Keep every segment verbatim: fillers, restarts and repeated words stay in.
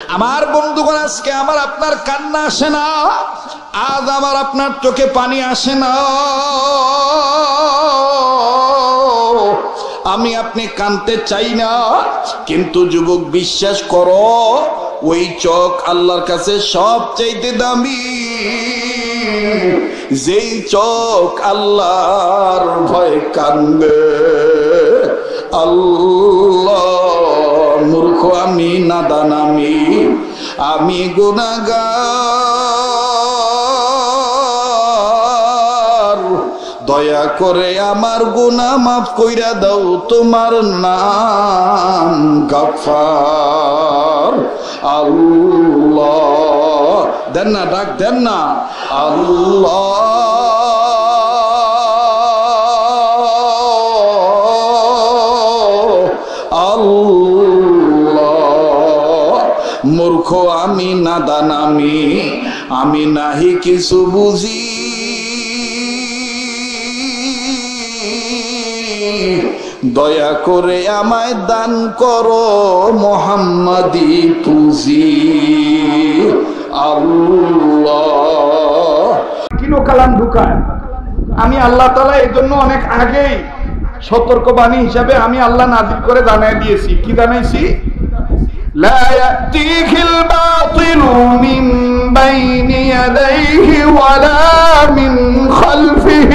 আমার বন্ধুগণ, আজকে আমার আপনার কান্না আসে না, আজ আমার আপনার চোখে পানি আসে না। আমি আপনি কাঁদতে চাই না, কিন্তু যুবক বিশ্বাস করো, ওই চোখ আল্লাহর কাছে সবচাইতে দামি। যেই চোখ আল্লাহর ভয় কান্দে। আল্লাহ, মূর্খ আমি, নাদান আমি, আমি গুনাহগার, দয়া করে আমার গুনাহ মাফ কইরা দাও, তোমার নাম গফফার। আল্লাহ, দেন না, ডাক দেন না, আল্লাহ। মূর্খ আমি, নাদান আমি, আমি নাহি কিছু বুঝি, দয়া করে আমায় দান করো মোহাম্মদী পুঁজি। আল্লাহ, কিলো কালাম ঢুকায়। আমি আল্লাহ তাআলা এই জন্য অনেক আগেই সতর্কবাণী হিসাবে আমি আল্লাহ নাজিল করে জানাই দিয়েছি। কি জানাইছি? لا يأتيه الباطل من بين يديه ولا من خلفه।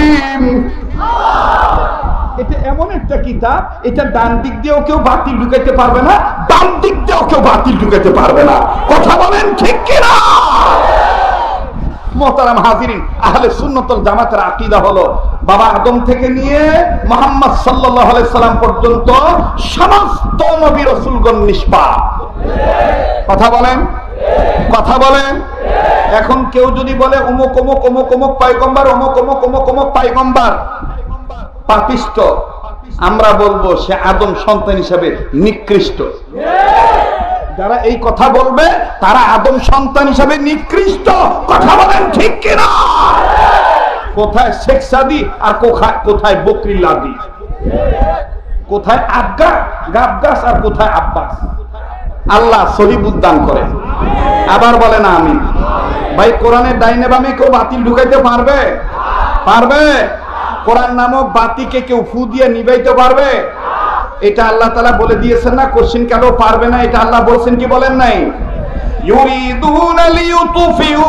এটা এমন একটা কিতাব, এটা ডান দিক দিয়েও কেউ বাতিল ঢুকাইতে পারবে না, বাম দিক দিয়েও কেউ বাতিল ঢুকাইতে পারবে না। কথা বলেন ঠিক কিনা? মোহতারাম হাজিরিন, আহলে সুন্নাত ওয়াল জামাতের আকীদা হলো বাবা আদম থেকে নিয়ে মুহাম্মদ সাল্লাল্লাহু আলাইহি সাল্লাম পর্যন্ত সমস্ত নবী রাসূলগণ নিষ্পাপ। কথা বলেন, কথা বলেন। এখন কেউ যদি বলে অমুক অমুক অমুক অমুক পয়গম্বর, অমুক অমুক অমুক অমুক পয়গম্বর পাপিষ্ট, আমরা বলবো সে আদম সন্তান হিসেবে নিকৃষ্ট। যারা এই কথা বলবে তারা আদম সন্তান হিসেবে নিকৃষ্ট। কথা বলেন ঠিক কিনা? কোথায় শেখ সাদি আর কোথায় কোথায় বকরি লাদি, কোথায় আবগা গাবগাস আর কোথায় আব্বাস। আল্লাহ সহি বুদ্ধান করে। আবার বলে না আমি ভাই, কোরআনের ডাইনে বামে কেউ বাতিল ঢুকাইতে পারবে? পারবে? কোরআন নামক বাতিকে কেউ ফু দিয়ে নিবাইতে পারবে? এটা আল্লাহ তাআলা বলে দিয়েছেন না, কোশ্চেন কেন পারবে না, এটা আল্লাহ বলছেন কি বলেন নাই? ইউরিদুনা লিইউতফিউ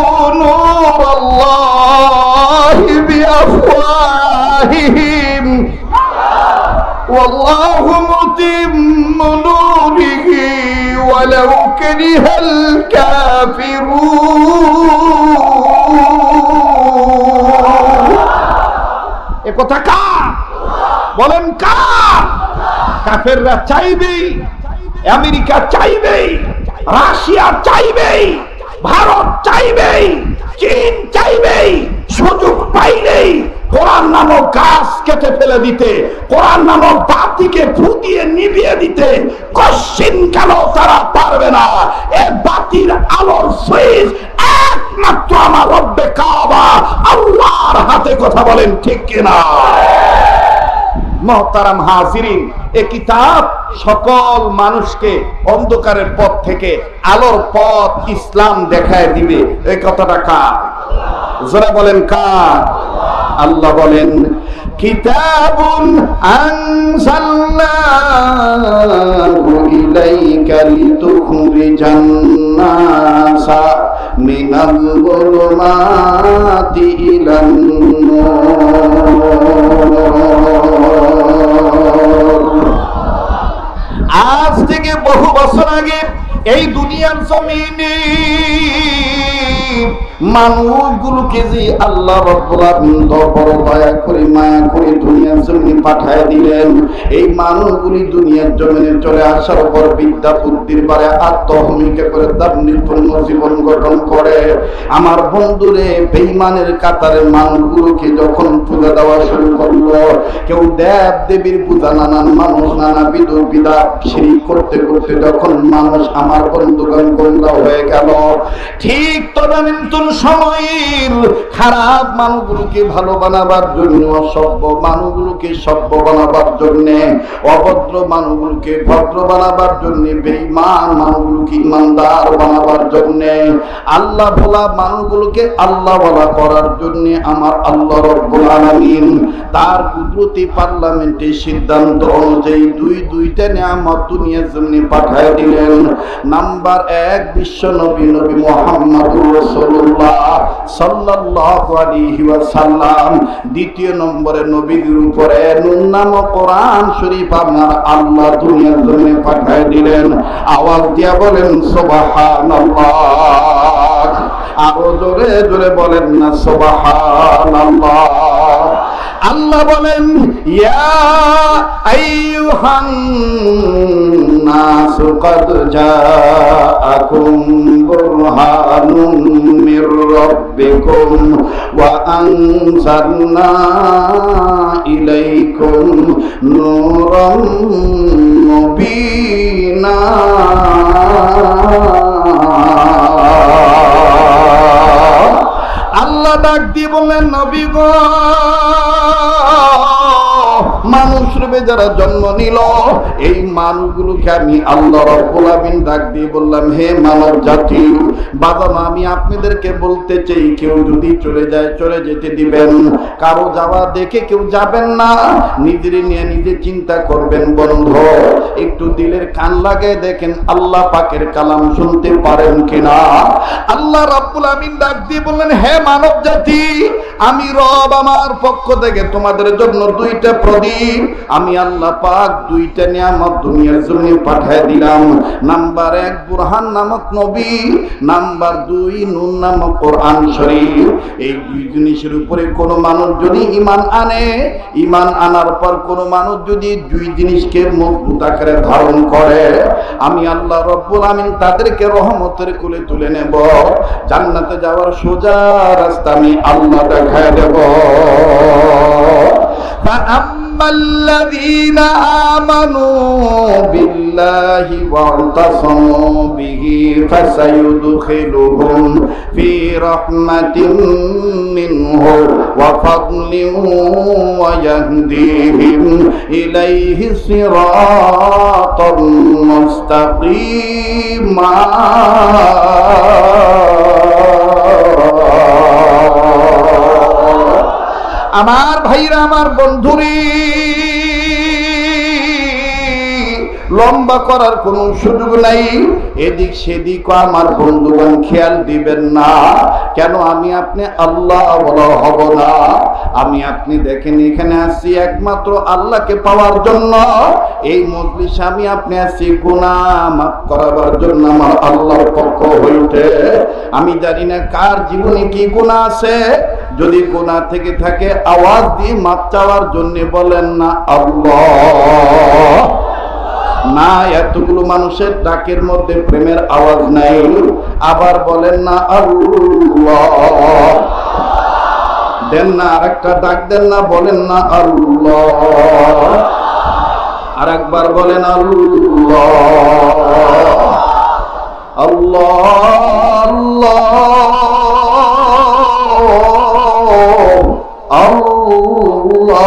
নূরাল্লাহি বিআফওয়াহিহিম ওয়াল্লাহু মুতিম্মু নূরিহি ওয়ালাউ কারিহাল কাফিরুন। এ কথা কার বলেন? কার? কাফেররা চাইবে, আমেরিকা চাইবে, রাশিয়া চাইবে, ভারত চাইবে, চীন চাইবে, সুযোগ পাইলেই কোরআন নামক গাছ কেটে ফেলে দিতে, কোরআন নামক বাতিকে ফুটিয়ে নিভিয়ে দিতে। কশিন কেন তারা পারবে না? এ বাতির আলোর সুইচ একমাত্র আমার রব্বে কাবা আল্লাহর হাতে। কথা বলেন ঠিক কিনা? মোহতারাম হাজিরিন, এই কিতাব সকল মানুষকে অন্ধকারের পথ থেকে আলোর পথ ইসলাম দেখায় দিবে। এই কথাটা কার? যারা বলেন কার? আল্লাহ বলেন, কিতাবুন আনজালনাহু ইলাইকা লিতুখরিজান নাসা মিনাল যুলুমাতি ইলান নূর। আজ থেকে বহু বছর আগে এই দুনিয়ার জমিনে মানুষগুলোকে যে আল্লাহ রাব্বুল আলামিন বড় দয়া করে মায়া করে দুনিয়ার জমিনে পাঠায় দিলেন, এই মানুষগুলি দুনিয়ার জমিনে চলে আসার পর বিদ্যা বুদ্ধির বারে আত্মহমিকা করে তার নির্পূর্ণ জীবন গঠন করে। আমার বন্ধুরে, বেঈমানের কাতারে মানুষগুলোকে যখন পূজা দেওয়া শুরু করলো, কেউ দেব দেবীর পূজা, নানান মানুষ নানাবিধ বিদআত শিরক করতে করতে যখন মানুষ আমার বন্ধুগণ গোমরাহ হয়ে গেল, ঠিক তখন তদানীন্তন সময়ের খারাপ মানুষগুলোকে ভালো বানাবার জন্য, অসভ্য মানুষগুলোকে সভ্য বানাবার জন্য, অভদ্র মানুষগুলোকে ভদ্র বানাবার জন্য, বেঈমান মানুষগুলোকে ইমানদার বানাবার জন্য, আল্লাহ ভোলা মানুষগুলোকে আল্লাহ ভোলা করার জন্য আমার আল্লাহ রব্বুল আলামিন তার কুদরতি পার্লামেন্টে সিদ্ধান্ত অনুযায়ী দুই দুইটা নিয়ামত দুনিয়ার জমিনে পাঠায় দিলেন। নাম্বার এক, বিশ্ব নবী নবী মুহাম্মদুর রাসূলুল্লাহ সাল্লাল্লাহু আলাইহি ওয়াসাল্লাম। দ্বিতীয় নম্বরে নবীদের উপরে নূর নামক কোরআন শরীফ আমার আল্লাহ দুনিয়ার জমিনে পাঠায় দিলেন। আওয়াজ দিয়া বলেন সুবহানাল্লাহ। আরো জোরে জোরে বলেন না সুবহানাল্লাহ। আল্লাহ বলেন ইয়া আইয়ুহান নাস ক্বাদ জাআকুম বুরহানুম মির রাব্বিকুম ওয়া আনজালনা ইলাইকুম নূরাম মুবিনা। আল্লাহ ডাক দিয়ে বললেন নবী গো, মানুষ রূপে যারা জন্ম নিল এই মানুষগুলোকে আমি আল্লাহ রাব্বুল আলামিন ডাক দিয়ে বললাম, হে মানব জাতি, বাবা আমি আপনাদেরকে বলতে চাই, কেউ যদি চলে যায় চলে যেতে দিবেন, কারো যাওয়া দেখে কেউ যাবেন না, নিজের নিয়ে নিজে চিন্তা করবেন। বন্ধু একটু দিলের কান লাগায় দেখেন আল্লাহ পাকের কালাম শুনতে পারেন কিনা। আল্লাহ রাব্বুল আলামিন ডাক দিয়ে বললেন, হে মানব জাতি, আমি রব আমার পক্ষ থেকে তোমাদের জন্য দুইটা প্রদীপ আমি আল্লাহ পাক দুইটা নিয়ামত দুনিয়ার জন্য পাঠিয়ে দিলাম। নাম্বার এক বুরহান নামক নবী, নাম্বার দুই নূর নামক কোরআন শরীফ। এই দুই জিনিসের উপরে কোন মানুষ যদি ঈমান আনে, ঈমান আনার পর কোন মানুষ যদি দুই জিনিসকে মজবুত আকারে ধারণ করে, আমি আল্লাহ রব্বুল আমিন তাদেরকে রহমতের কোলে তুলে নেব, জান্নাতে যাওয়ার সোজা রাস্তা আমি আল্লাহ দেখায় দেব। فأما الذين آمنوا بالله واعتصموا به فسيدخلهم في رحمة منه وفضل ويهديهم إليه صراطا مستقيما। আমার ভাইরা, আমার বন্ধুরি, লম্বা করার কোন সুযোগ নাই, এদিক সেদিক আমার বন্ধুগণ খেয়াল দিবেন না। কেন আমি আপনি আল্লাহ বলা হব না? আমি আপনি দেখেন এখানে আসছি একমাত্র আল্লাহকে পাওয়ার জন্য। এই মজলিসে আমি আপনি আসছি গুনাহ মাফ করাবার জন্য আমার আল্লাহর পক্ষ হইতে। আমি জানি না কার জীবনে কি গুনাহ আছে, যদি গুনাহ থেকে থাকে আওয়াজ দিয়ে মাফ চাওয়ার জন্য বলেন না আল্লাহ। না, এতগুলো মানুষের ডাকের মধ্যে প্রেমের আওয়াজ নাই, আবার বলেন না আল্লাহ। দেন না আরেকটা ডাক, দেন না, বলেন না আল্লাহ। আরেকবার বলেন আল্লাহ আল্লাহ আল্লাহ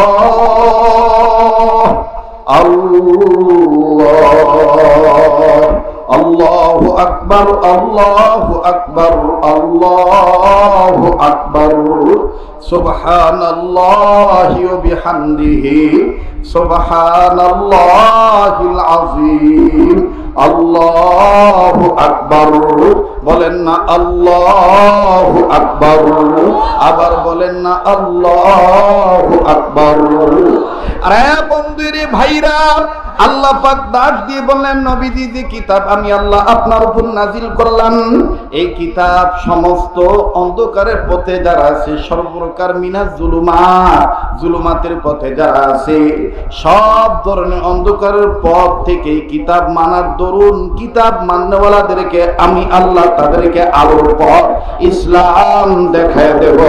আল্লাহ। আল্লাহু আকবার, আল্লাহু আকবার, আল্লাহু আকবার। সুবহানাল্লাহি ওয়া বিহামদিহি, সুবহানাল্লাহিল আযীম। আল্লাহু আকবার। বলেন না আল্লাহু আকবার। আবার বলেন না আল্লাহু আকবার। আরে বন্ধুরে ভাইরা, আল্লাহ পাক ডাক দিয়ে বললেন, নবীজি যে কিতাব আমি আল্লাহ আপনার উপর নাজিল করলাম, এই কিতাব সমস্ত অন্ধকারের পথে যারা আছে, সর্বপ্রকার মিনাজ জুলুমাত, জুলুমাতের পথে যারা আছে, সব ধরনের অন্ধকারের পথ থেকে কিতাব মানার দরুন কিতাব মাননেওয়ালাদেরকে আমি আল্লাহ তাদেরকে আলোর পথ ইসলাম দেখায় দেব।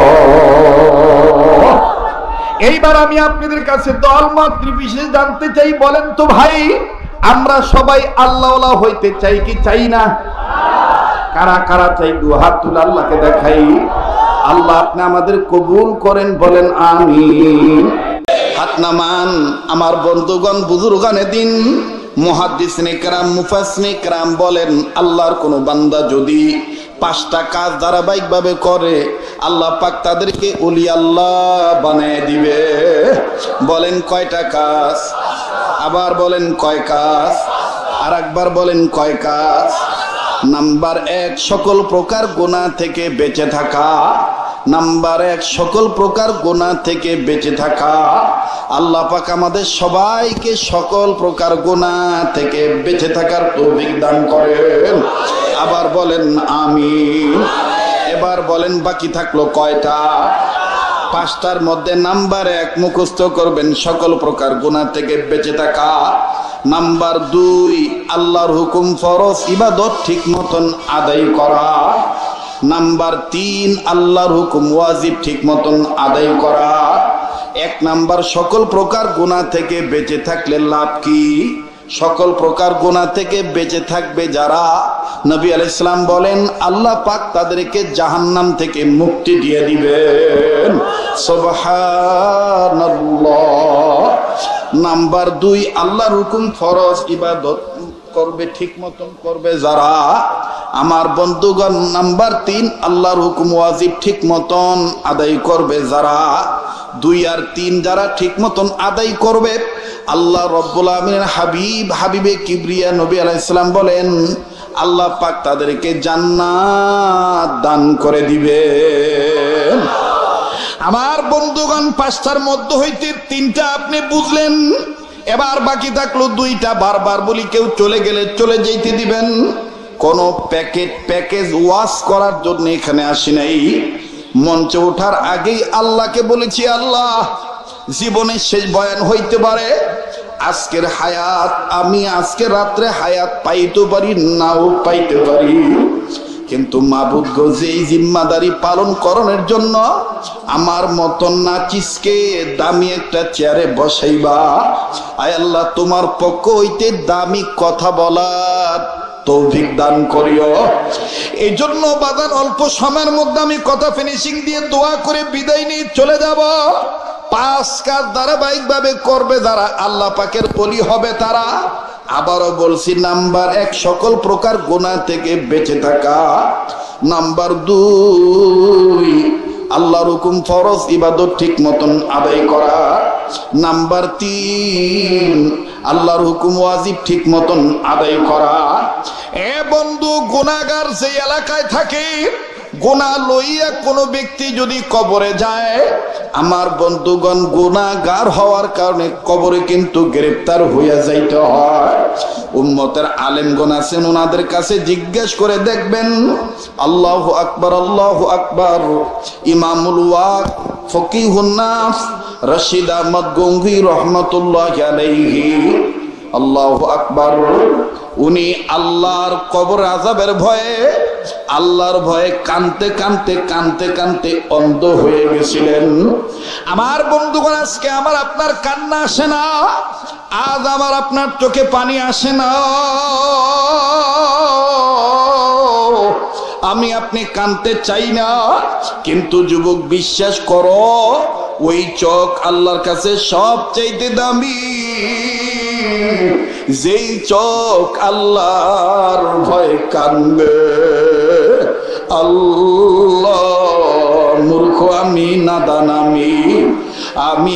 এইবার আমি আপনাদের কাছে দল মত বিশেষ জানতে চাই, বলেন তো ভাই, আমরা সবাই আল্লাহওয়ালা হইতে চাই কি চাই না? কারা কারা চাই দু হাত তুলে আল্লাহকে দেখাই। আল্লাহ আপনি আমাদের কবুল করেন, বলেন আমিন। হাত নামান আমার বন্ধুগণ, বুজুর্গানে দিন, মুহাদ্দিসিনে কেরাম, মুফাসসিরিনে কেরাম বলেন, আল্লাহর কোন বান্দা যদি পাঁচটা কাজ ধারাবাহিক ভাবে করে আল্লাহ পাক তাদেরকে ওলি আল্লাহ বানায় দিবে। বলেন কয়টা কাজ? আবার বলেন কয় কাজ? আর একবার বলেন কয় কাজ? নাম্বার এক, সকল প্রকার গুনাহ থেকে বেঁচে থাকা। নাম্বার এক, সকল প্রকার গুনাহ থেকে বেঁচে থাকা। আল্লাহ পাক আমাদের সবাইকে সকল প্রকার গুনাহ থেকে বেঁচে থাকার তৌফিক দান করেন। আবার বলেন আমিন। এবার বলেন বাকি থাকলো কয়টা? পাঁচটার মধ্যে নাম্বার এক মুখস্থ করবেন, সকল প্রকার গুনাহ থেকে বেঁচে থাকা। নাম্বার দুই, আল্লাহর হুকুম ফরজ ইবাদত ঠিক মতন আদায় করা। নাম্বার তিন, আল্লাহর হুকুম ওয়াজিব ঠিক মতন আদায় করা। এক নাম্বার, সকল প্রকার গুনাহ থেকে বেঁচে থাকলে লাভ কি? সকল প্রকার গুনাহ থেকে বেঁচে থাকবে যারা, নবী আলাইহিস সালাম বলেন আল্লাহ পাক তাদেরকে জাহান্নাম থেকে মুক্তি দিয়ে দিবেন। সুবহানাল্লাহ। নাম্বার দুই, আল্লাহর হুকুম ফরজ ইবাদত করবে ঠিক মতন করবে যারা, আমার বন্ধুগণ। নাম্বার তিন, আল্লাহর হুকুম ওয়াজিব ঠিক মতন আদায় করবে যারা। দুই আর তিন যারা ঠিক মতন আদায় করবে, আল্লাহ রব্বুল আমিনের হাবিব, হাবিবে কিবরিয়া নবী আলাইহিস সালাম বলেন আল্লাহ পাক তাদেরকে জান্নাত দান করে দিবেন। আমার বন্ধুগণ, পাঁচটার মধ্য হইতে তিনটা আপনি বুঝলেন, এবার বাকি থাকলো দুইটা। বারবার বলি, কেউ চলে গেলে চলে যেতে দিবেন। কোন প্যাকেট প্যাকেজ ওয়াশ করার জন্য এখানে আসি নাই। মঞ্চে ওঠার আগেই আল্লাহকে বলেছি, আল্লাহ জীবনের শেষ বয়ান হইতে পারে, আজকের হায়াত আমি আজকে রাত্রে হায়াত পাইতে পারি, নাও পাইতে পারি, কিন্তু মাবুদ গো, যেই জিম্মাদারি পালন করণের জন্য আমার মতন নাচিসকে দামি একটা চেয়ারে বসাইবা, আয় আল্লাহ তোমার পক্ষ হইতে দামি কথা বলার তৌফিক দান করিও। এই জন্য বাদান অল্প সময়ের মধ্যে আমি কথা ফিনিশিং দিয়ে দোয়া করে বিদায় নিয়ে চলে যাব। পাঁচ কাজ ধারাবাহিক ভাবে করবে যারা, আল্লাহ পাকের ওলি হবে তারা। আবারও বলছি, নাম্বার এক, সকল প্রকার গুনাহ থেকে বেঁচে থাকা। নাম্বার দুই, আল্লাহর হুকুম ফরজ ইবাদত ঠিক মতন আদায় করা। নাম্বার তিন, আল্লাহর হুকুম ওয়াজিব ঠিক মতন আদায় করা। এ বন্ধু, গুনাহগার যে এলাকায় থাকে, গুনাহ লইয়া কোনো ব্যক্তি যদি কবরে যায়, আমার বন্ধুগণ, গুনাহগার হওয়ার কারণে কবরে কিন্তু গ্রেফতার হইয়া যাইতে হয়। উম্মতের আলেমগণ আছেন, ওনাদের কাছে জিজ্ঞেস করে দেখবেন। আল্লাহু আকবার, আল্লাহু আকবার। ইমামুল ওয়াক, ফকিহুন নাস রশিদ আহমদ গঙ্গি রহমতুল্লাহি আলাইহি, আল্লাহু আকবার। উনি আল্লাহর কবর আযাবের ভয়ে, আল্লাহর ভয়ে কানতে কানতে কানতে কানতে অন্ধ হয়ে গেছিলেন। আমার বন্ধুগণ, আজকে আমার আপনার কান্না আসে না, আজ আমার আপনার চোখে পানি আসে না। আমি আপনি কানতে চাই না, কিন্তু যুবক বিশ্বাস করো, ওই চোখ আল্লাহর কাছে সবচাইতে দামি। যেই চোখ আল্লাহর ভয় কান্দে। আল্লাহ, মূর্খ আমি, নাদান আমি, আমি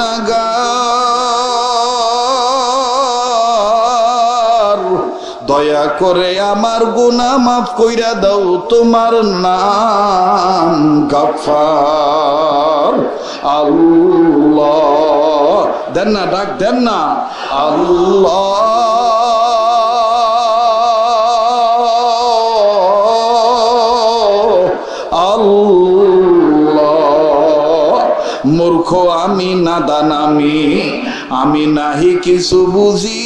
গুনাহগার, দয়া করে আমার গুনাহ মাফ কইরা দাও, তোমার নাম গফফার। আল্লাহ, দেন না, ডাক দেন না, আল্লাহ। আল্লাহ, মূর্খ আমি, নাদান আমি, আমি নাহি কিছু বুঝি,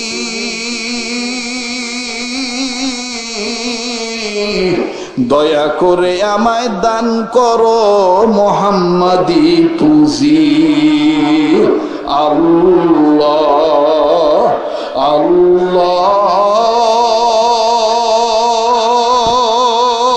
দয়া করে আমায় দান করো মুহাম্মাদি পুঁজি। আল্লাহ, আল্লাহ,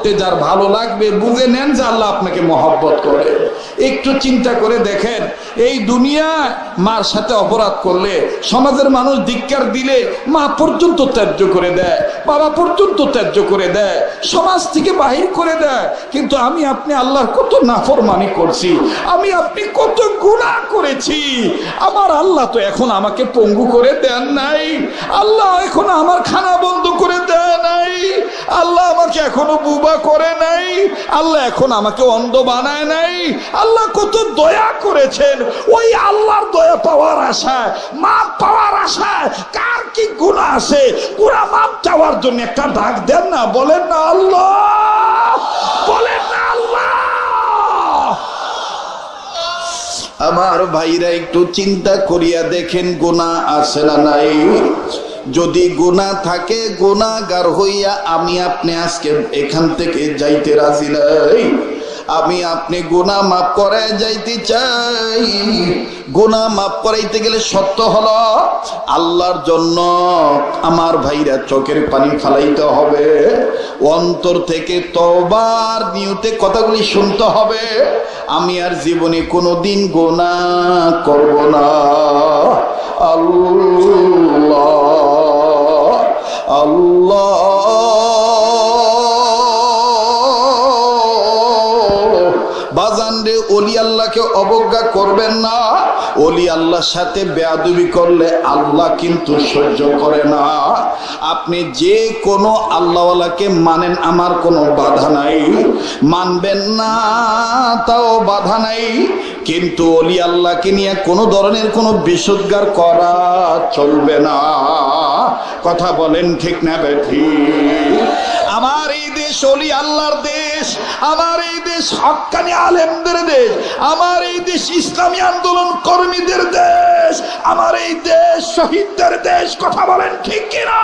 করতে যার ভালো লাগবে বুঝে নেন যে আল্লাহ আপনাকে মহব্বত করে। একটু চিন্তা করে দেখেন, এই দুনিয়ায় মার সাথে অপরাধ করলে, সমাজের মানুষ ধিক্কার দিলে মা পর্যন্ত ত্যায্য করে দেয়, বাবা পর্যন্ত ত্যায্য করে দেয়, সমাজ থেকে বাহির করে দেয়। কিন্তু আমি আপনি আল্লাহর কত নাফরমানি করছি, আমি আপনি কত গুনাহ করেছি। আমার আল্লাহ তো এখন আমাকে পঙ্গু করে দেন নাই, আল্লাহ এখন আমার খানা বন্ধ করে দেয় নাই, আল্লাহ আমাকে এখনো বুবা করে নাই, আল্লাহ এখন আমাকে অন্ধ বানায় নাই। আল্লাহ কত দয়া করেছেন। ওই আল্লাহর দয়া পাওয়ার আশায়, মাপ পাওয়ার আশায় কার কি গুনাহ আছে, গুনাহ মাপ চাওয়ার জন্য একটা ডাক দেন না, বলেন না আল্লাহ, বলেন না আল্লাহ। আমার ভাইরা একটু চিন্তা করিয়া দেখেন গুনাহ আছে না নাই। যদি গুনাহ থাকে, গুনাহগার হইয়া আমি আপনি আজকে এখান থেকে যাইতে রাজি নাই। আমি আপনি গুনাহ মাফ করায় যাইতে চাই। গুনাহ মাফ করাইতে গেলে সত্য হলো আল্লাহর জন্য আমার ভাইরা চোখের পানি ফালাইতে হবে, অন্তর থেকে তওবার নিয়তে কথাগুলি শুনতে হবে। আমি আর জীবনে কোনোদিন গুনাহ করব না। আল্লাহ আল্লাহ বাজান রে, ওলি আল্লাহকে অবজ্ঞা করবেন না। ওলি আল্লাহর সাথে বেয়াদবি করলে আল্লাহ কিন্তু সহ্য করে না। আপনি যে কোনো আল্লাহওয়ালাকে মানেন, আমার কোনো বাধা নাই, মানবেন না তাও বাধা নাই, কিন্তু ওলি আল্লাহকে নিয়ে কোনো ধরনের কোনো বিশুদ্ধার করা চলবে না। কথা বলেন ঠিক না বেঠিক? আমার এই দেশ ওলি আল্লাহর দেশ, আমার এই দেশ হক্কানি আলেমদের দেশ, আমার এই দেশ ইসলামী আন্দোলন কর্মীদের দেশ, আমার এই দেশ শহীদদের দেশ। কথা বলেন ঠিক কিনা?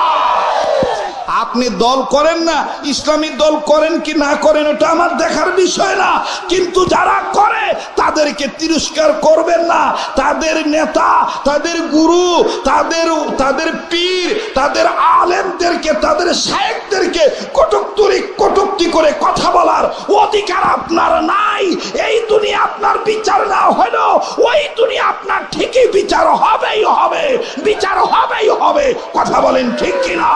আপনি দল করেন না, ইসলামী দল করেন কি না করেন ওটা আমার দেখার বিষয় না, কিন্তু যারা করে তাদেরকে তিরস্কার করবেন না। তাদের নেতা, তাদের গুরু, তাদের তাদের পীর, তাদের আলেমদেরকে, তাদের শায়েখদেরকে কটুক্তি কটুক্তি করে কথা বলার অধিকার আপনার নাই। এই দুনিয়া আপনার বিচার না হলো ওই দুনিয়া আপনার ঠিকই বিচার হবেই হবে, বিচার হবেই হবে। কথা বলেন ঠিক কিনা?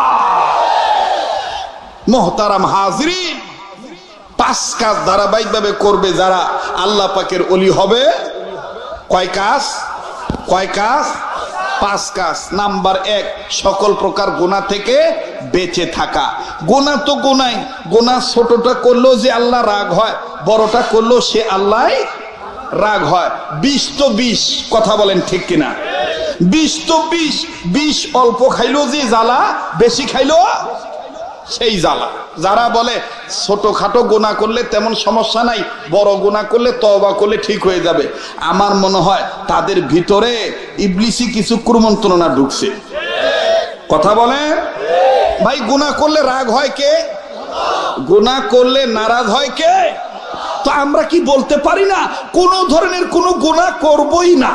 মোহতারাম হাজরিন, পাঁচ কাজ ধারাবাহিকভাবে করবে যারা আল্লাহ পাকের ওলি হবে। কয় কাজ? কয় কাজ? পাঁচ কাজ। নাম্বার এক, সকল প্রকার গুনাহ থেকে বেঁচে থাকা। গুনাহ তো গুনাই, গুনাহ ছোটটা করলেও যে আল্লাহ রাগ হয়, বড়টা করলেও সে আল্লাহ রাগ হয়। বিষ তো বিষ। কথা বলেন ঠিক কিনা? বিষ তো বিষ। বিষ অল্প খাইলো যে জ্বালা, বেশি খাইলো সেই জ্বালা। যারা বলে ছোটখাটো গুনাহ করলে তেমন সমস্যা নাই, বড় গুনাহ করলে তওবা করলে ঠিক হয়ে যাবে, আমার মনে হয় তাদের ভিতরে ইবলিসি কিছু কুমন্ত্রণা ঢুকছে। কথা বলে ভাই, গুনাহ করলে রাগ হয় কে? গুনাহ করলে নারাজ হয় কে? তো আমরা কি বলতে পারি না কোন ধরনের কোন গুনাহ করবই না?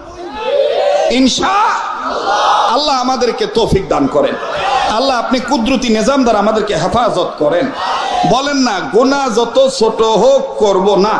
ইনশাআল্লাহ। আল্লাহ আমাদেরকে তৌফিক দান করেন। আল্লাহ আপনি কুদরতি নিজাম দ্বারা আমাদেরকে হেফাজত করেন। বলেন না, গুনাহ যত ছোট হোক করব না।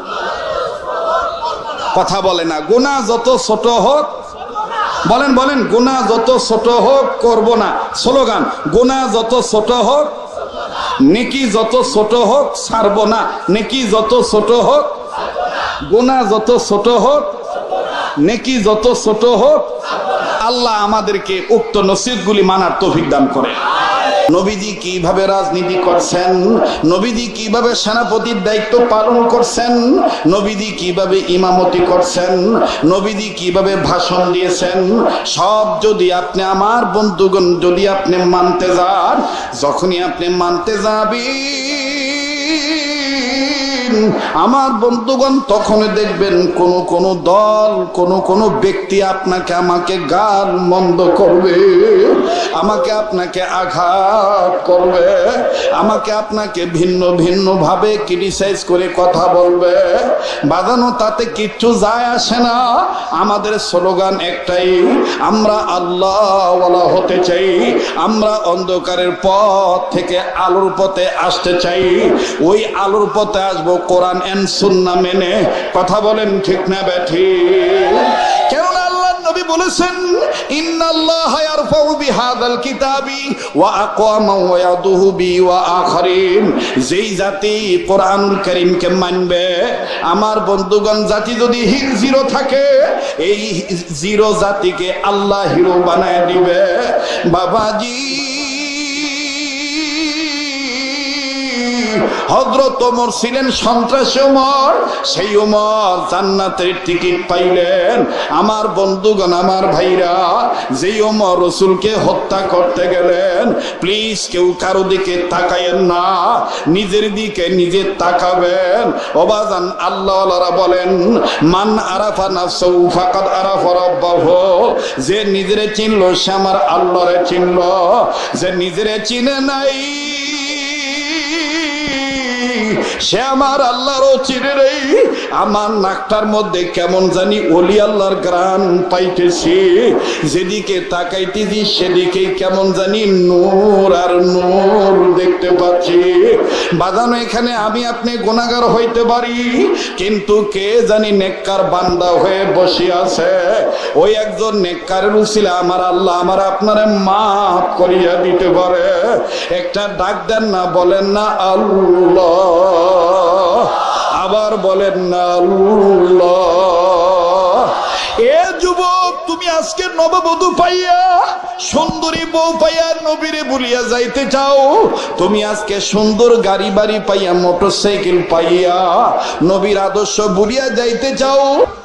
কথা বলে না, গুনাহ যত ছোট হোক, বলেন বলেন, গুনাহ যত ছোট হোক করব না। স্লোগান, গুনাহ যত ছোট হোক, নেকি যত ছোট হোক ছাড়ব না। নেকি যত ছোট হোক, গুনাহ যত ছোট হোক, নেকি যত ছোট হোক। আল্লাহ আমাদেরকে উক্ত নসিহতগুলি মানার তৌফিক দান করে। নবীজি কিভাবে রাজনীতি করছেন, নবীজি কিভাবে সেনাপতির দায়িত্ব পালন করছেন, নবীজি কিভাবে ইমামতি করছেন, নবীজি কিভাবে ভাষণ দিয়েছেন, সব যদি আপনি আমার বন্ধুগণ যদি আপনি মানতে যান, যখনই আপনি মানতে যাবেন আমার বন্ধুগণ, তখন দেখবেন কোন কোন দল, কোন কোন ব্যক্তি আপনাকে আমাকে গাল মন্দ করবে, আমাকে আপনাকে আঘাত করবে, আমাকে আপনাকে ভিন্ন ভিন্ন ভাবে ক্রিটিসাইজ করে কথা বলবে। বাঁধানো তাতে কিচ্ছু যায় আসে না। আমাদের স্লোগান একটাই, আমরা আল্লাহওয়ালা হতে চাই, আমরা অন্ধকারের পথ থেকে আলোর পথে আসতে চাই। ওই আলোর পথে আসবো কোরআন এন্ড সুন্নাহ মেনে। কথা বলেন ঠিক না বেঠিক? কেননা আল্লাহর নবী বলেছেন, ইন্নাল্লাহা ইয়ারফাউ বিহাযাল কিতাবি ওয়া আকওয়ামা ওয়া ইয়াদুহু বি ওয়া আখারিন। যেই জাতি কোরআনুল কারীমকে মানবে, আমার বন্ধুগণ, জাতি যদি হির জিরো থাকে, এই জিরো জাতিকে আল্লাহ হিরো বানায় দিবে। বাবাজি, হযরত ওমর ছিলেন সন্ত্রাসী ওমর। সেই ওমর জান্নাতের টিকিট পাইলেন। আমার বন্ধুগণ, আমার ভাইরা, যেই ওমর রাসূলকে হত্যা করতে গেলেন, প্লিজ কেউ কারো দিকে তাকায়েন না, নিজের দিকে নিজে তাকাবেন। ওবাজান, আল্লাহওয়ালারা বলেন, মান আরাফা নাফসাহু ফাকাদ আরাফা রাব্বাহু। যে নিজেরে চিনলো সে আমার আল্লাহরে চিনলো। যে নিজেরে চিনে নাই সে আমার আল্লাহরও চিনে নেই। আমার নাকটার মধ্যে কেমন জানি ওলি আল্লাহর গ্রান পাইতেছি, যেদিকে তাকাইতেছি সেদিকে কেমন জানি নূর আর নূর দেখতে পাচ্ছি। বাজানো, এখানে আমি আপনি গুনাহগার হইতে পারি, কিন্তু কে জানি নেককার বান্দা হয়ে বসে আছে। ওই একজন নেককারের উসিলা আমার আল্লাহ আমার আপনারে মাফ করিয়া দিতে পারে। একটা ডাক দেন না, বলেন না আল্লাহ, আবার বলেন না আল্লাহ। এ যুবক, তুমি আজকে নববধূ পাইয়া, সুন্দরী বউ পাইয়া নবীরে ভুলিয়া যাইতে চাও। তুমি আজকে সুন্দর গাড়ি বাড়ি পাইয়া, মোটরসাইকেল পাইয়া নবীর আদর্শ ভুলিয়া যাইতে চাও।